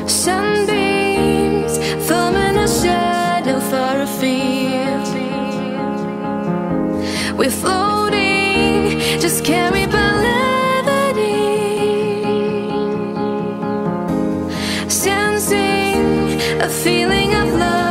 Sunbeams forming a shadow far afield. We're floating, just carried by levity, sensing a feeling of love.